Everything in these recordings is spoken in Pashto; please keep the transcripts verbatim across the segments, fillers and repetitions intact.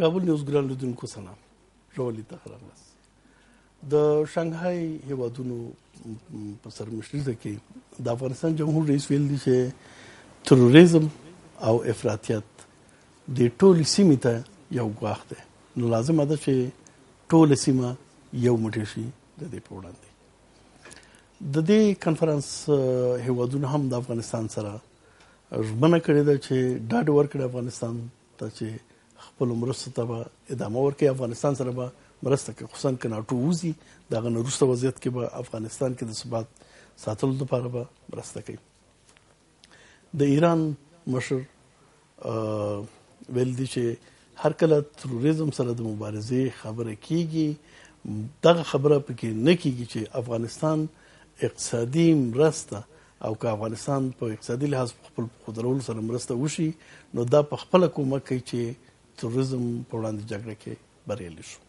کابل نیوز ګران لیدونکو سلام. راولي ته راغلاست. د شانګهای هیوادونو په سرمشري کې د افغانستان جمهور رئیس ویل دي چې تروریزم او افراطیت د ټولې سیمې ته یو ګواښ دی، نو لازمه ده چې ټوله سیمه یو موټی شي د دې په وړاندې. د دې کنفرانس هیوادونو هم د افغانستان سره ژمنه کړې ده چې ډاډ ورکړي افغانستان ته چې خپلو مرستو ته به ادامه ورکړي، افغانستان سره به مرسته کوي، خصوصا که ناټو وځي د هغه نه وروسته وضعیت کې به افغانستان کې د ثبات ساتلو لپاره به مرسته کوي. د ایران مشر ویل دي چې هر کله تروریزم سره د مبارزې خبره کیږي، دغه خبره پکې نه کیږي چې افغانستان اقتصادي مرسته او که افغانستان په اقتصادي لحاظ خپل خودرولو سره مرسته وشي، نو دا په خپله کومک کوي چې تروریزم په وړاندې جګړه کې بریالي شو.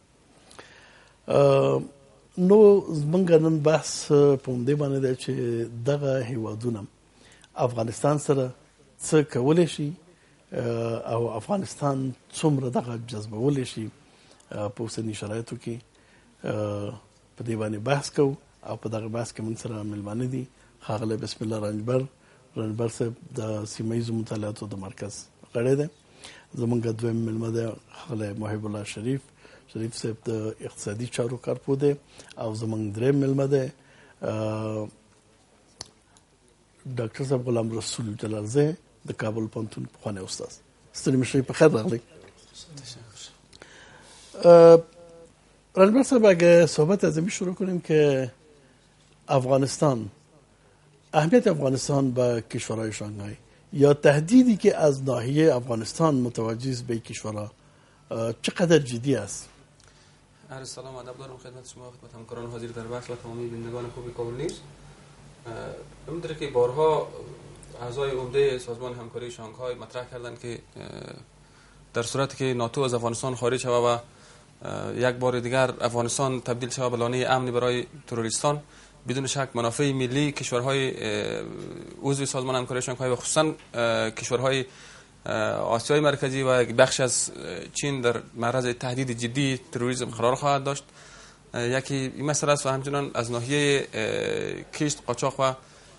نو زمونږ نن بحث په همدې باندې دی چې دغه هیوادونه افغانستان سره څه کولی شي او افغانستان څومره دغه جذبولی شي په اوسني شرایطو کې. په دې باندې بحث کوو او په دغه بحث کې موږ سره میلمانه دي ښاغلی بسم الله رنجبر رنجبر صاحب د سیمه ییزو مطالعاتو د مرکز غړی دی. زمونږ دویم میلمه دی ښاغلی محب الله شریف شریف صاحب د اقتصادي چارو کارپوه دی، او زمونږ دریم میلمه دی ډاکټر صاحب غلام رسول جلالزی د کابل پوهنتون پخوانی استاد. ستړي مشري په خیر راغلی. رنجبر صاحب اگه صحبت از این شروع کنیم که افغانستان، اهمیت افغانستان به کشورهای شانگهای یا تهدیدی که از ناحیه افغانستان متوجه به کشورها چقدر جدی است؟ عرض سلام ادب دارم خدمت شما، خدمت همکاران حاضر در بحث و تمامی بینندگان خوب کابل نیوز. می‌دونید که بارها اعضای عمده سازمان همکاری شانگهای مطرح کردند که در صورتی که ناتو از افغانستان خارج شود و یک بار دیگر افغانستان تبدیل شود به لانه امنی برای تروریستان، بدون شک منافع ملی کشورهای عضو سازمان همکاری شانگهای و خصوصا کشورهای آسیای مرکزی و بخش از چین در معرض تهدید جدی تروریسم قرار خواهد داشت. یکی این مسئله است و همچنان از ناحیه کشت، قاچاق و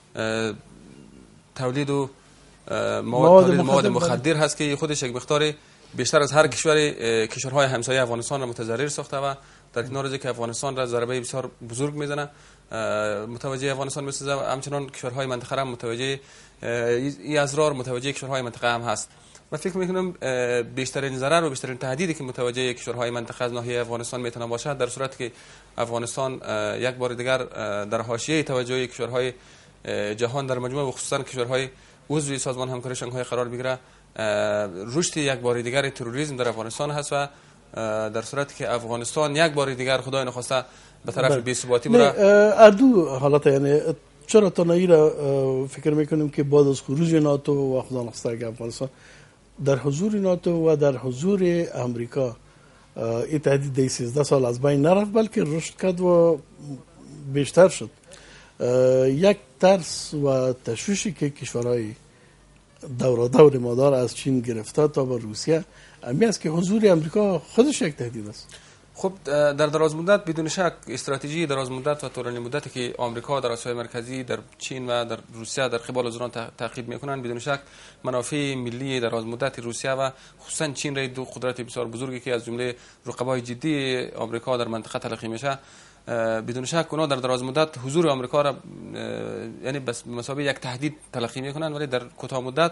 تولید و مواد, مواد مخدر هست که خودش یک مقدار بیشتر از هر کشور کشورهای همسایه افغانستان را متضرر ساخته و در کنار از که افغانستان را ضربه بسیار بزرگ میزنه متوجه افغانستان میسازه و همچنان کشورهای منطقه هم متوجه این ازرار متوجه کشورهای منطقه هم هست. من فکر میکنم بیشترین ضرر و بیشترین تهدیدی که متوجه کشورهای منطقه از ناحیه افغانستان میتونه باشد در صورتی که افغانستان یک بار دیگر در حاشیه توجه کشورهای جهان در مجموع و خصوصا کشورهای عضو سازمان همکاری شانگهای قرار بگیره، رشد یک بار دیگر تروریسم در افغانستان هست و در صورتی که افغانستان یک بار دیگر خدای نخواسته به طرف بی‌ثباتی بره. اردو حالت یعنی چرا تا را فکر میکنیم که بعد از خروج ناتو و خدا نخواسته که افغانستان در حضور ناتو و در حضور امریکا این تهدید دی سیزده سال از بین نرفت بلکه رشد کرد و بیشتر شد. یک ترس و تشویشی که کشورهای دور دور مادار از چین گرفته تا به روسیه امی است که حضور امریکا خودش یک تهدید است. خب در دراز مدت بدون شک استراتژی دراز مدت و طولانی مدتی که آمریکا در آسیای مرکزی، در چین و در روسیه در قبال از آن تعقیب میکنند، بدون شک منافع ملی دراز مدت روسیه و خصوصا چین را دو قدرت بسیار بزرگی که از جمله رقبای جدی آمریکا در منطقه تلقی میشه، بدون شک اونا در دراز مدت حضور آمریکا را یعنی بس به مثابه یک تهدید تلقی میکنند، ولی در کوتاه مدت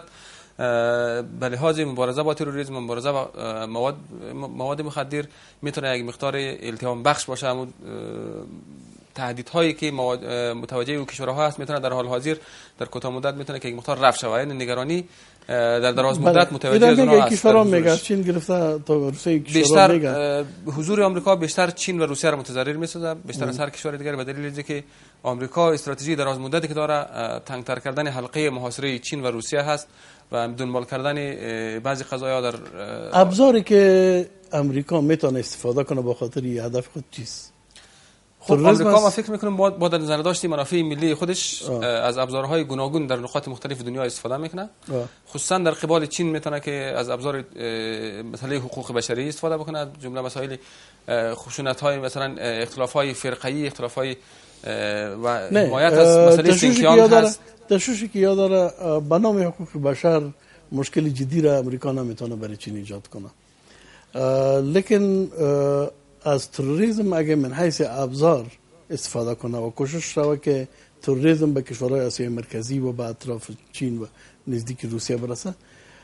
به لحاظ مبارزه با تروریسم، مبارزه با مواد مواد مخدر میتونه یک مقدار التهام بخش باشه. اما تهدیدهایی که متوجه او کشورها هست میتونه در حال حاضر در کوتاه مدت میتونه که یک مقدار رفع شود. یعنی نگرانی در دراز مدت متوجه از اونها هست. کشورها میگه چین گرفته تا روسیه بیشتر میگه حضور آمریکا بیشتر چین و روسیه را متضرر میسازه بیشتر از هر کشور دیگر، به دلیل اینکه آمریکا استراتژی دراز مدتی که داره تنگتر کردن حلقه محاصره چین و روسیه هست و دنبال کردن بعضی قضایا در ابزاری که امریکا میتونه استفاده کنه با خاطر هدف خود چیست؟ خب آمریکا ما فکر میکنم با با در نظر داشتی منافع ملی خودش آه. از ابزارهای گوناگون در نقاط مختلف دنیا استفاده میکنه، خصوصا در قبال چین میتونه که از ابزار مثلا حقوق بشری استفاده بکنه، جمله مسائل خشونت‌های مثلا اختلاف‌های فرقه‌ای، اختلاف‌های و حمایت از مسئله سینکیانگ هست. تشویشی که یاد داره به نام حقوق بشر مشکل جدی را امریکا نمیتونه برای چین ایجاد کنه، لیکن از تروریسم اگه من حیث ابزار استفاده کنه و کوشش را که تروریسم به کشورهای آسیای مرکزی و به اطراف چین و نزدیک روسیه برسه،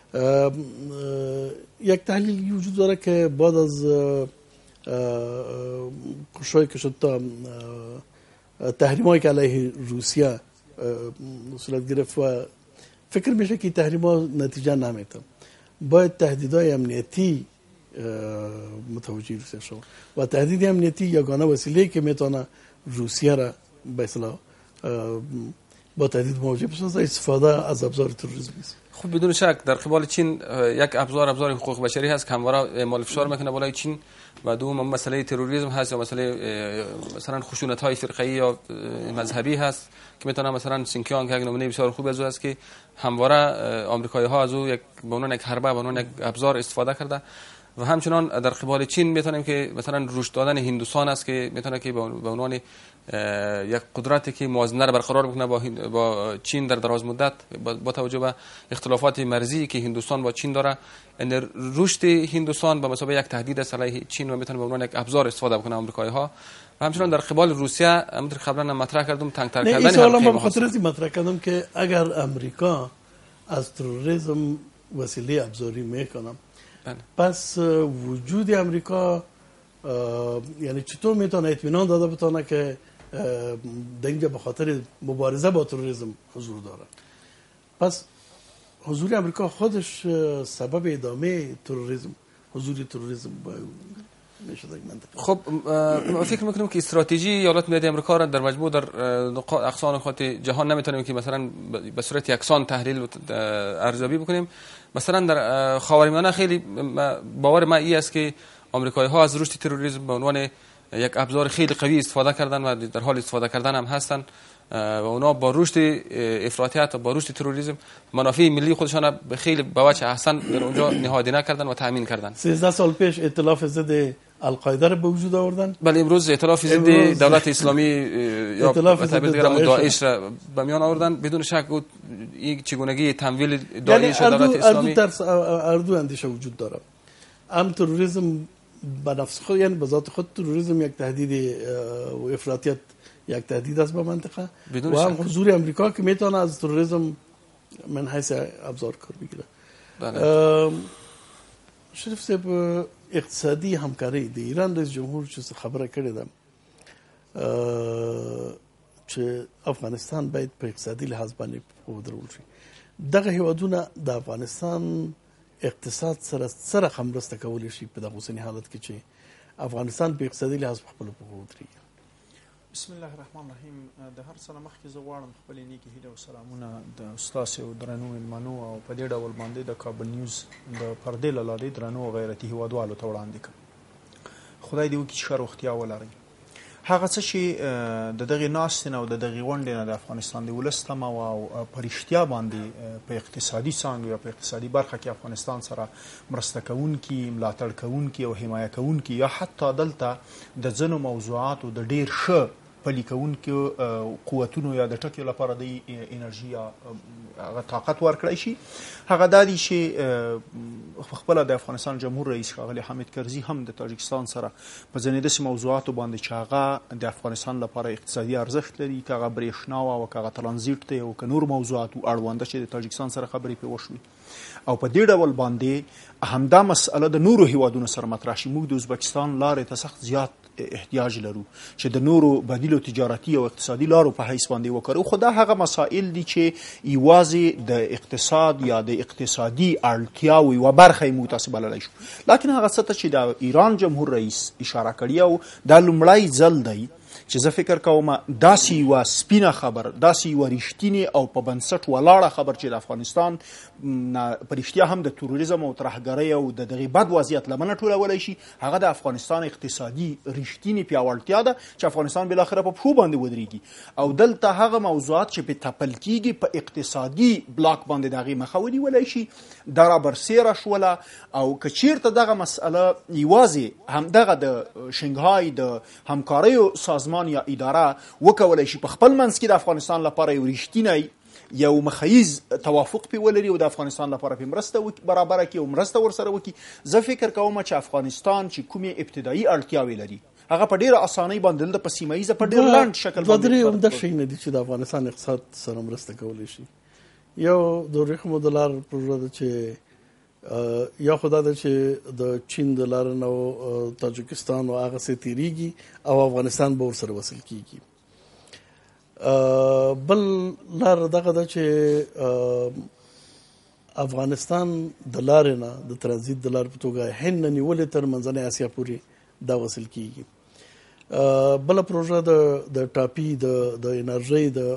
یک تحلیل وجود داره که بعد از کوششی که شد تا تحریمایی که علیه روسیه صورت گرفت و فکر میشه که تحریم‌ها نتیجه نمیده، باید تهدیدهای امنیتی متوجه روسیه شد و تهدید امنیتی یگانه وسیله که میتونه روسیه را به اصطلاح با تهدید مواجه بسازه استفاده از ابزار تروریسم است. خب بدون شک در قبال چین یک ابزار ابزار حقوق بشری هست که همواره اعمال فشار میکنه بالای چین و دوم مسئله تروریسم هست یا مسئله مثلا خشونت های فرقه‌ای یا مذهبی هست که میتونه مثلا سینکیانگ یک نمونه بسیار خوب از او است که همواره آمریکایی ها از او یک به عنوان یک حربه به عنوان یک ابزار استفاده کرده و همچنان در قبال چین میتونیم که مثلا رشد دادن هندوستان است که میتونه که به عنوان یک قدرتی که موازنه را برقرار بکنه با با چین در دراز مدت با توجه به اختلافات مرزی که هندوستان با چین داره، ان رشد هندوستان به مثابه یک تهدید است علیه چین و میتونه به عنوان یک ابزار استفاده بکنه آمریکایی ها و همچنان در قبال روسیه همونطور قبلا مطرح کردم تنگ‌تر کردن این سوال ما به خاطر از مطرح کردم که اگر امریکا از تروریسم وسیله ابزاری میکنه پس وجود امریکا یعنی چطور میتونه اطمینان داده بتونه که در اینجا به خاطر مبارزه با تروریسم حضور داره؟ پس حضور امریکا خودش سبب ادامه تروریسم، حضور تروریسم میشه در منطقه. خب فکر میکنم که استراتژی ایالات متحده آمریکا را در مجموع در اقصا نقاط جهان نمیتونیم که مثلا به صورت یکسان تحلیل و ارزیابی بکنیم. مثلا در خاورمیانه خیلی باور من این است که آمریکایی ها از رشد تروریسم به عنوان یک ابزار خیلی قوی استفاده کردن و در حال استفاده کردن هم هستن و اونا با رشد افراطیت و با رشد تروریسم منافع ملی خودشان به خیلی به وجه احسن در اونجا نهادینه کردن و تامین کردن. سیزده سال پیش ائتلاف ضد القاعده را به وجود آوردن، بله امروز ائتلاف ضد دولت اسلامی یا به تعبیر دیگر داعش را به میان آوردن. بدون شک این چگونگی تمویل داعش و دولت اسلامی اردو اندیشه وجود داره. هم تروریسم به نفس خود یعنی به ذات خود تروریسم یک تهدید و افراطیت یک تهدید است به منطقه و هم حضور امریکا که میتونه از تروریسم من حیث ابزار کار بگیره. شریف صاحب اقتصادی همکاری د ایران رئیس جمهور چې خبره کړې ده چې افغانستان باید په اقتصادي لحاظ باندې ودرول شي. دغه هیوادونه د افغانستان اقتصاد سره سره مرسته کولی شي په دغه اوسني حالت کې چې افغانستان په اقتصادي لحاظ په خپل پښو ودرېږي. بسم الله الرحمن الرحیم. د هر څه نه مخکې زه غواړم خپلې نیکې هیلې او سلامونه د ستاسو درنو مېلمنو او په دې ډول باندې د کابل نیوز د پردې له لارې درنو او غیرتي هیوادوالو ته وړاندې کړم. خدای دې وکړي چې ښه روغتیا ولرئ. هغه څه چې د دغې ناستې نه او د دغې غونډې نه د افغانستان د ولس تمه وه او په رښتیا باندې په اقتصادي څانګو یا په اقتصادي برخه کې افغانستان سره مرسته کوونکي، ملاتړ کوونکي او حمایه کوونکي یا حتی دلته د ځینو موضوعاتو د ډېر ښه پلي کوونکو قوتونو یا د ټکیو لپاره د انرژي یا هغه طاقت ورکړی شي، هغه دا دی چې خپله د افغانستان جمهور رئیس ښاغلی حامد کرزي هم د تاجکستان سره په ځینې داسې موضوعاتو باندې چې هغه د افغانستان لپاره اقتصادي ارزښت لري، که هغه برېښنا وه او که هغه ترانزیټ دی او که نور موضوعات اړونده چې د تاجکستان سره خبرې پرې وشوي او په دې ډول باندې همدا مسئله د نورو هیوادونو سره مطرح شي. موږ د ازبکستان لارې ته سخت زیات احتیاج لرو چې د نورو بدیلو تجارتي او اقتصادي لارو په حیث باندې وکړو. خو دا هغه مسائل دي چې یوازې د اقتصاد یا د اقتصادي اړتیاو یوه برخه یې موږ تاسې بللی شو. لکن هغه څه ته چې د ایران جمهور رئیس اشاره کړې او دا لومړی ځل دی چې زه فکر کوم داسې یوه سپینه خبر، داسې یوه رښتینې او په بنسټ ولاړه خبر چې د افغانستان په رښتیا هم د تروریزم او ترهګرۍ او د دغې بد وضعیت لمنه ټولولی شي، هغه د افغانستان اقتصادي رښتینې پیاوړتیا ده چې افغانستان بالاخره په پښو باندې ودرېږي. او دلته هغه موضوعات چې په تپل کېږي په اقتصادي بلاک باندې د هغې مخه ونیولی شي، دا را برسېره شوله. او که چېرته دغه مسئله یوازې همدغه د شنګهای د همکاریو سازمان یا اداره وکولی شي په خپل منځ کې د افغانستان لپاره یو رښتینی یو مخیز توافق پې ولري او د افغانستان لپاره پې مرسته برابره کړي او مرسته ورسره وکړي، زه فکر کوم چې افغانستان چې کومې ابتدایي اړتیاوې لري هغه په ډېره اسانۍ باندې دلته په سیمه ییزه په ډېر لنډ شکل دوه درې عمده شیونه دي چې د افغانستان اقتصاد سره مرسته کولی شي. یو د ورېښمو د لار پروژه ده چې یا خو دا ده چې د چین د لارې نه او تاجکستان او هغسې تېرېږي او افغانستان به ورسره وصل کېږي. بل لار دغه ده چې افغانستان د لارې نه د ترانزیت د لارې په توګه هند نه نیولې تر منځنۍ اسیا پورې دا وصل کېږي. بله پروژه د ټاپي د انرژۍ د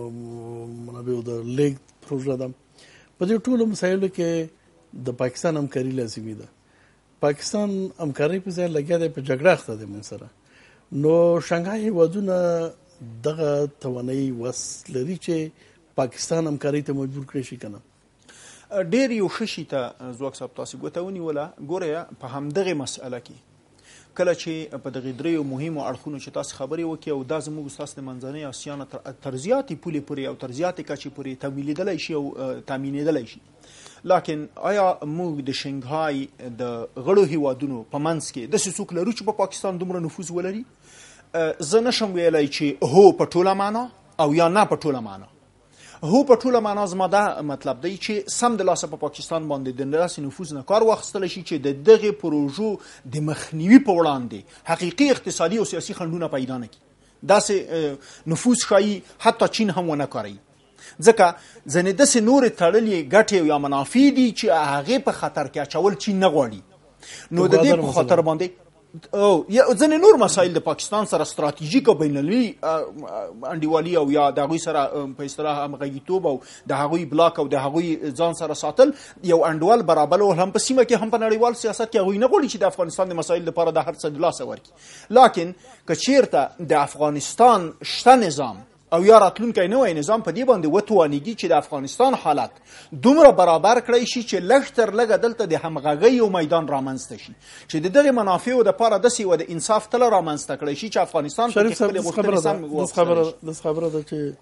منابعو د لیږد پروژه ده. په دې ټولو مسایلو کې د پاکستان همکاري لازمي ده. پاکستان همکارۍ په ځای لګیا دی په جګړه اخته دی موږ سره. نو شنګهای هېوادونه دغه توانایي وس لري چې پاکستان همکارۍ ته مجبور کړی شي که نه؟ ډېر یو ښه شي ته ځواک صاحب تاسې ګوته ونیوله. ګوره په همدغې مسئله کې کله چې په دغې دریو مهمو اړخونو چې تاسو خبرې وکړي او دا زموږ ستاسو د منځنۍ اسیا نه تر زیاتې پولې پورې او تر زیاتې کچې پورې تولیدلی شي او تامینېدلی شي، لکن آیا موږ د شنګهای د غړو هیوادونو په منځ کې داسې څوک لرو چې په پاکستان دومره نفوذ ولري؟ زه نشم ویلی چې هو په ټوله معنا او یا نه په ټوله معنا. هو په ټوله معنا زما دا مطلب دی چې سم د لاسه په پاکستان باندې د داسې نفوذ نه کار واخیستلی شي چې د دغې پروژو د مخنیوي په وړاندې حقیقي اقتصادي او سیاسي خنډونه پیدا نه کړي. داسې نفوذ ښایي حتی چین هم ونه کاروي، ځکه ځینې داسې نورې تړلې ګټې یا منافع دي چې هغې په خطر کې اچول چین نه غواړي. نو د دې په خاطر باندې او یا ځینې نور مسایل د پاکستان سره ستراتیژیک او بین المللي انډیوالي او یا د هغوی سره په اصطلاح همغږیتوب او د هغوی بلاک او د هغوی ځان سره ساتل یو انډول برابرول هم په سیمه کې هم په نړیوال سیاست کې هغوی نه غواړي چې د افغانستان د مسایل لپاره د هر څه د لاسه ورکړي. لکن که چېرته د افغانستان شته نظام او یا راتلونکی نوی نظام په دې باندې وتوانېږي چې د افغانستان حالت دومره برابر کړی شي چې لږ تر لږه دلته د همغږۍ یو میدان رامنځته شي چې د دغې منافعو دپاره داسې یوه د انصاف تله رامنځته کړی شي چې افغانستان پکې خپلې غوښتنې سم وواخیستلی شي. داسې خبره ده چې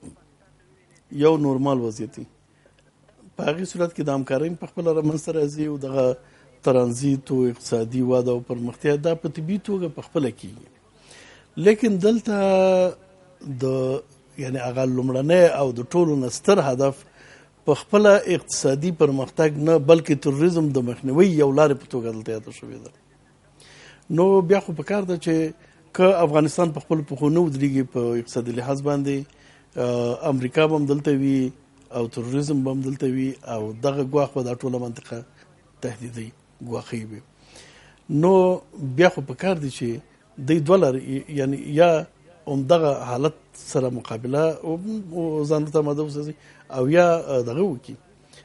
یو نورمال وضعیت وي، په هغې صورت کې د همکارۍ په خپله رامنځته راځي او دغه ترانزیت او اقتصادي وده او پرمختیا دا په طبیعي توګه په خپله کېږي. لیکن دلته د یعنی هغه لومړنی او د ټولو نه ستر هدف په خپله اقتصادي پرمختګ نه بلکې تروریزم د مخنیوي یو لارې په توګه دلته یاده شوې ده. نو بیا خو پکار ده چې که افغانستان په خپلو پښو نه ودرېږي په اقتصادي لحاظ باندې، امریکا به هم دلته وي او تروریزم به هم دلته وي او دغه ګواښ به دا ټوله منطقه تهدیدي ګواښي وي. نو بیا خو پکار دي چې دوی دوه لارې یعنی یا همدغه حالت سره مقابله او ځان ته ماده وسازي او یا دغه وکړي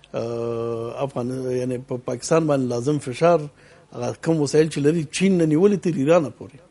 افغان یعنی په پاکستان باندې لازم فشار هغه کوم وسایل چې لري چین نه نیولې تر ایران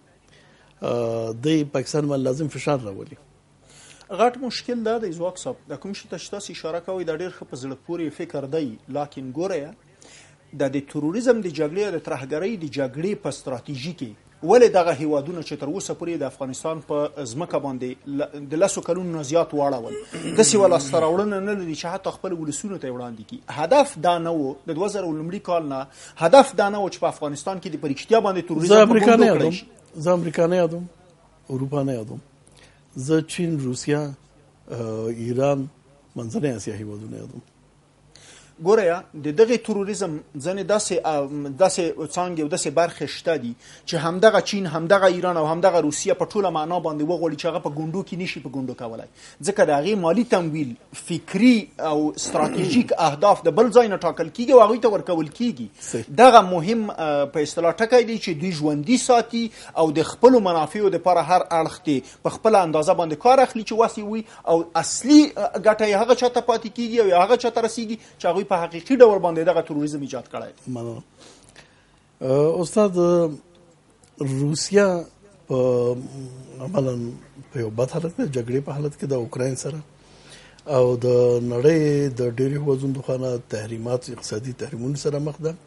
پورې د پاکستان باندې لازم فشار راولي. غټ مشکل دا دی ځواک صاحب، د کوم شي ته چې تاسو اشاره کوئ دا ډېر ښه په زړه پورې فکر دی، لکن ګوره دا د تروریزم د جګړې او د ترهګرۍ د جګړې په ستراتیژي کې ولې دغه هیوادونه چې تر اوسه پورې د افغانستان په ځمکه باندې د لسو کلونو نه زیات واړول داسې یوه لاسته راوړنه نه لري چې حتی خپل ولسونو ته یې وړاندې کړي. هدف دا نه و د دوه زره لومړي کال نه هدف دا نه و چې په افغانستان کې د په رښتیا باندې تروریزم په ګوندو کړی شي. زه امریکا نه یادوم، اروپا نه یادوم، زه چین، روسیه، ایران، منځنۍ اسیا هیوادونه یادوم. ګوره د دغه تروریزم ځنې داسې داسې څانګې او داسې برخې شته دي چې همدغه چین، همدغه ایران او همدغه روسیه په ټوله معنا باندې وغواړي چې هغه په ګوندو کې نشي په ګوندو کولی، ځکه د هغې مالي تمویل، فکري او ستراتیژیک اهداف د بل ځای نه ټاکل کېږي او هغوی ته ورکول کېږي. دغه مهم په اصطلاح ټکی دی چې دوی ژوندي ساتي او د خپلو منافعو دپاره هر اړخ ته په خپله اندازه باندې کار اخلي چې وس وي او اصلي ګټه یې هغه چا ته پاتې کېږي او هغه چا ته رسېږي چې هغوی په حقیقي ډول باندې دغه تروریزم ایجاد کړی. مننه. استاد، روسیه په عملا په یو بد حالت کې، جګړې په حالت کې د اوکراین سره او د نړۍ د ډېرو هېوادونو لخوا تحریمات، اقتصادي تحریمونو سره مخ ده.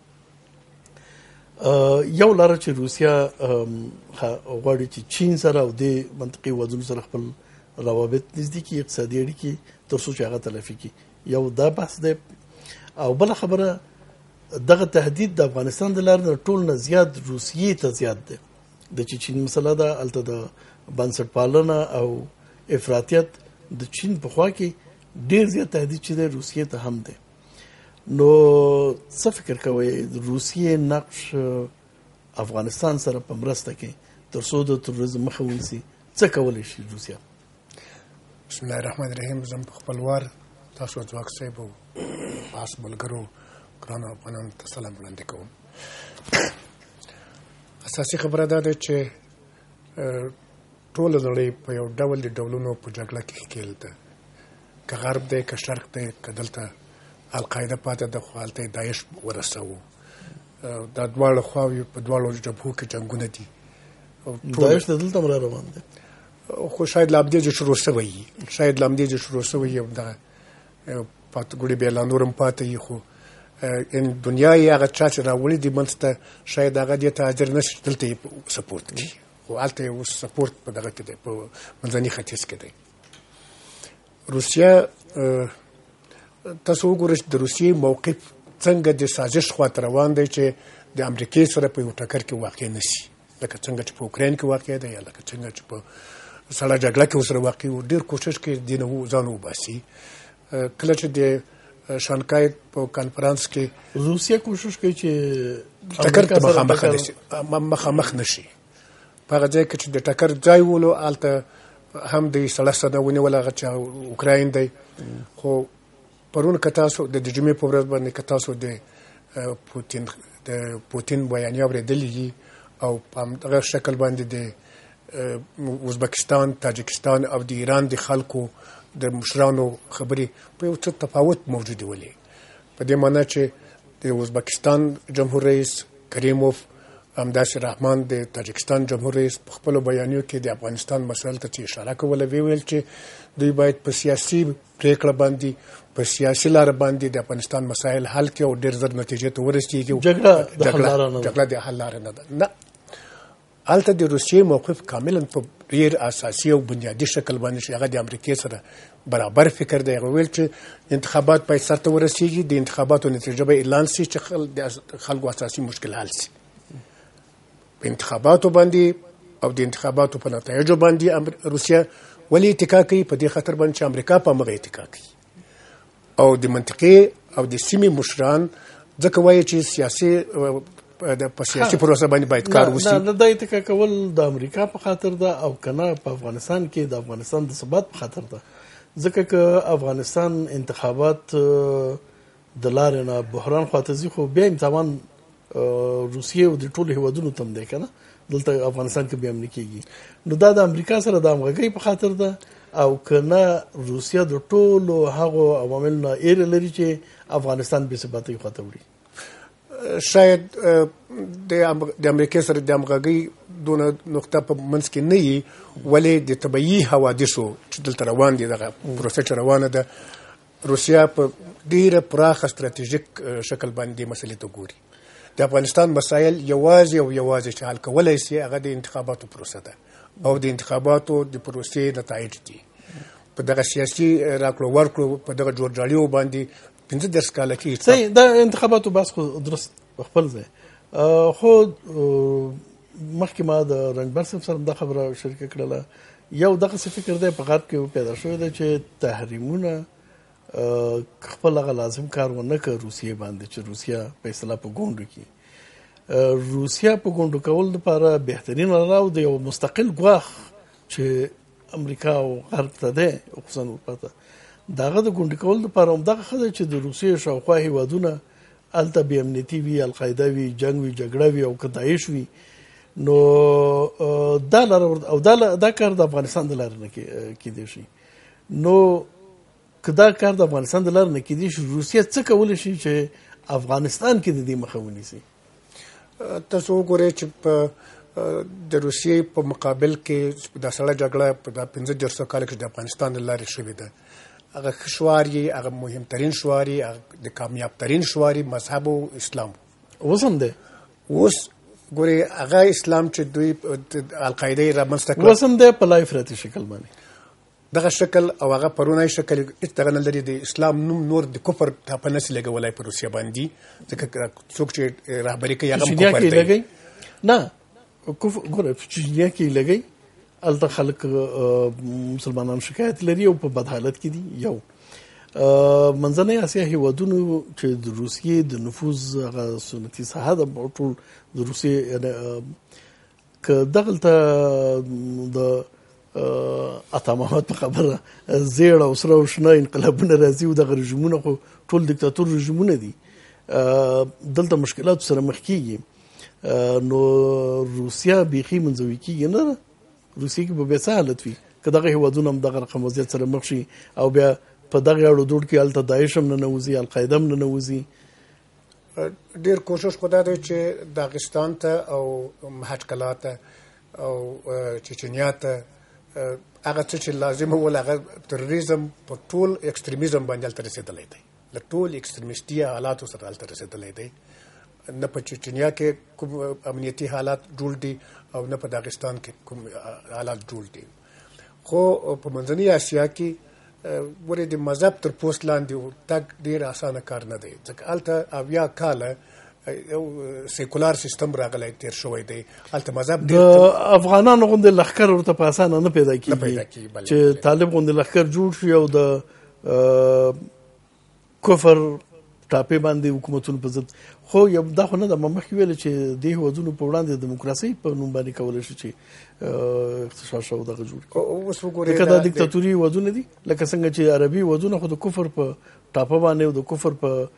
یو لاره چې روسیه غواړي چې چین سره او د منطقي هېوادونو سره خپل روابط نږدې کړي، اقتصادي اړیکې، تر څو چې هغه تلافي کړي. یو دا بحث دی. او بله خبره، دغه تهدید د افغانستان د لارې نه ټول نه زیات روسیې ته زیات دی. د چې چین مسله ده، هلته د بنسټپالنه او افراطیت د چین په خوا کې ډېر زیات تهدید چې دی روسیې ته هم دی. نو څه فکر کوئ روسیې نقش افغانستان سره په مرسته کې تر څو د تروریزم مخه ونیسي، څه کولی شي روسیه؟ بسم الله الرحمن الرحیم. زه په خپل وار تاسو ځواک صاحب او پاس ملګرو ګرانو افغانانو ته سلام وړاندې کوم. اساسي خبره دا ده چې ټوله نړۍ په یو ډول د ډولونو په جګړه کې ښکېل ده، که غرب دی، که شرق دی، که دلته القاعده پاتې ده، خو هلته یې داعش ورسوو. دا دواړه خواوې په دواړو جبهو کې جنګونه دي. داعش د دلته هم را روان دی، خو شاید له همدې ځای شروع شوی وي، شاید له همدې ځای شروع شوی وي. دغه ګوړې بیا لا نور هم پاتې وي، خو دنیا یې هغه چا چې راوړي دي منځ ته، شاید هغه دې ته حاضر نه شي دلته یې سپورټ کړي، خو هلته یې اوس سپورټ په دغه کې دی، په منځني ختیځ کې دی. روسیه، تاسو وګورئ چې د روسیې موقف څنګه د سازش خواته روان دی چې د امریکې سره په یو ټکر کې واقع نه شي، لکه څنګه چې په اوکراین کې واقع دی یا لکه څنګه چې په سړه جګړه کې ورسره واقع و. ډېر کوشش کوي دې نه ځان وباسي. کله چې د شانګهای په کانفرانس کې روسیه کوشش کوي چې ټکر ته مخامخ نشي، مخامخ نشي. په هغه ځای کې چې د ټکر ځای ولو، هلته هم د سړه سده ونیول، هغه چې اوکراین دی. خو پرون که تاسو د جمعې په ورځ باندې که تاسو د پوتین د پوتین بیانیه اورېدلې دي او په همدغه شکل باندې د ازبکستان، تاجکستان او د ایران د خلکو د مشرانو خبرې په یو څه تفاوت موجود ولې، په دې معنی چې د ازبکستان جمهور رئیس کریموف، همداسې رحمان د تاجکستان جمهور رئیس، په خپلو بیانیو کې د افغانستان مسایل ته چې اشاره کوله، وی ویل چې دوی باید په سیاسي پریکړه باندې، په سیاسي لاره باندې د افغانستان مسایل حل کړي او ډېر زر نتیجې ته ورسېږي. جګړه د حل لاره نه ده. نه، هلته د روسیې موقف کاملا په ډېر اساسي او بنیادي شکل باندې چې هغه د امریکې سره برابر فکر دی. هغه ویل چې انتخابات باید سرته ورسېږي، د انتخاباتو نتیجه به اعلان شي چې د خلکو اساسي مشکل حل شي. په انتخاباتو باندې او د انتخاباتو په نتایجو باندې روسیه ولې اتکا کوي؟ په دې خاطر باندې چې امریکا په همغه اتکا کوي او د منطقې او د سیمې مشران ځکه وایي چې سیاسي په سیاسي پروسه باندې باید کار وشي. نه، د اتکا کول د امریکا په خاطر ده او کنه په افغانستان کې د افغانستان د ثبات په خاطر ده. ځکه که افغانستان انتخابات د لارې نه بحران خواته ځي، خو بیا امتحان روسیې او د ټولو هېوادونو ته هم دی که نه، دلته افغانستان کې بیا هم نه کېږي. نو دا د امریکا سره د همغږۍ په خاطر ده او که نه روسیه د ټولو هغو عواملو نه ایره لري چې افغانستان بې ثباتۍ خواته وړي. شاید د امریکا سره د همغږۍ دونه نقطه په منځ کې نه وي، ولې د طبیعي حوادثو چې دلته روان دي، دغه پروسه چې روانه ده، روسیه په ډېره پراخه ستراتیژیک شکل باندې مسلې ته ګوري. د افغانستان مسایل یوازې او یوازې چې حل کولی شي هغه د انتخاباتو پروسه ده او د انتخاباتو د پروسې نتایج دي. په دغه سیاسي راکړو ورکړو، په دغه جوړجاړیو باندې پنځه دېرش کاله کې صحیح د انتخاباتو بحث خو درست خپل ځای، خو مخکې ما د رنګبر صاحب سره دا خبره شریکه کړله. یو دغسې فکر دی په غرب کې پیدا شوی دی چې تحریمونه خپل هغه لازم کار ونه کړ روسیې باندې چې روسیا په اصطلاح په ګوندو کې روسیا په ګوندو کول لپاره بهترین راو د یو مستقل ګواښ چې امریکا او غرب ته ده خصوصا اروپا داغه د ګوند کول لپاره هم دغه خدای چې د روسیې شاوخوا هیوادونه الته بې امنیتي وي القاعده وي جنگ وي جګړه وي او که داعش وي نو دا لار او دا دا کار د افغانستان د لارې نه کېدی شي نو که دا کار د افغانستان د لارې نه کېدی شي روسیه څه کولی شي چې افغانستان کې د دې مخه ونیسي تاسو وګورئ چې په د روسیې په مقابل کې د سړه جګړه په د پنځه دېرشو کال کې د افغانستان د لارې شوې ده هغه ښه شوار یې هغه مهمترین شوار یې هغه د کامیابترین شوار یې مذهب او اسلام اوس هم دی اوس ګورئ هغه اسلام چې دوی القاعده یې رامنځته کړه اوس هم دی په لا افراطي شکل باندې دغه شکل او هغه پرونی شکل هېڅ دغه نه لري د اسلام نوم نور د کفر ټاپه نسي لګولی په روسیه باندې ځکه څوک چې رهبري کوي هغه هم کفر دی نه کفر ګوره په چچنیا کې لګی الته خلک مسلمانان شکایت لري او په بد حالت کې دي یو منځنۍ اسیا هیوادونو چې د روسیې د نفوذ هغه سنتي ساحه د ټول د روسیې که دغلته د عطا محمد په خبره زیړ او سره او شنه انقلابونه راځي او دغه رژیمونه خو ټول دیکتاتور رژیمونه دي دلته مشکلات سره مخ کیږي نو روسیا بیخي منځوي کیږي نه روسیې کې به بیا څه حالت وي که دغه هیوادونه هم دغه رقم وضعیت سره مخ شي او بیا په دغه اړو دوړ کې هلته داعش هم ننوځي القاعده هم ننوځي ډېر کوشش خو دا دی چې داغستان ته او مهاچکلا ته او چچنیا ته هغه څه چې لازم ول هغه تروریزم په ټول ایکستریمیزم باندې هلته رسېدلی دی له ټول ایکستریمیستي حالاتو سره هلته رسېدلی دی نه په چچنیا کې کوم امنیتي حالات جوړ دي او نه په داغستان کې کوم حالات جوړ دي خو په منځنۍ اسیا کې ورې د مذهب تر پوست لاندې تګ ډېر اسانه کار نه دی ځکه هلته اویا کاله یو سیکولار سیستم راغلی تیر شوی دی هلته مذهب د افغانانو غوندې لښکر ورته په اسانه نه پیدا کېږي چې طالب غوندې لښکر جوړ شي او د کفر ټاپې باندې حکومتونو په ضد خو یو دا خو نه ده ما مخکې ویل چې دې هیوادونو په وړاندې د دیموکراسۍ په نوم باندې کولی شي چې اغتشاش او دغه جوړ کړي اوس وګورئ لکه دا دیکتاتوري هیوادونه دي لکه څنګه چې عربي هیوادونه خو د کفر په ټاپه باندې او د کفر په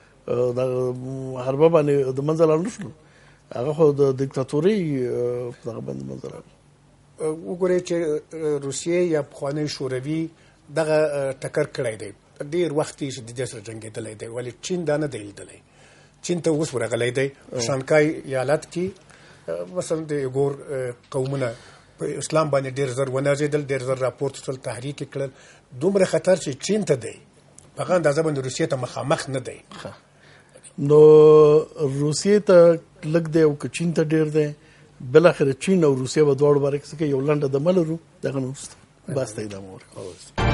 حربه باندې د منځ لاړ نه شول هغه خو د دیکتاتوري په دغه باندې منځ لاړ وګورئ چې روسیې یا پخوانی شوروي دغه ټکر کړی دی ډېر وخت یې د دې سره جنګېدلی دی ولې چین دا نه دی لیدلی چین ته اوس ورغلی دی شانګهای ایالت کې مثلا د ایګور قومونه په اسلام باندې ډېر زر ونازېدل ډېر زر راپورته شول تحریک یې کړل دومره خطر چې چین ته دی په هغه اندازه باندې روسیې ته مخامخ نه دی نو روسیې ته لږ دی او که چین ته ډېر دی بالاخره چین او روسیه به دواړو باره کې یو لنډه دمه لرو دغه نه وروسته بس ته ادامه ورکړو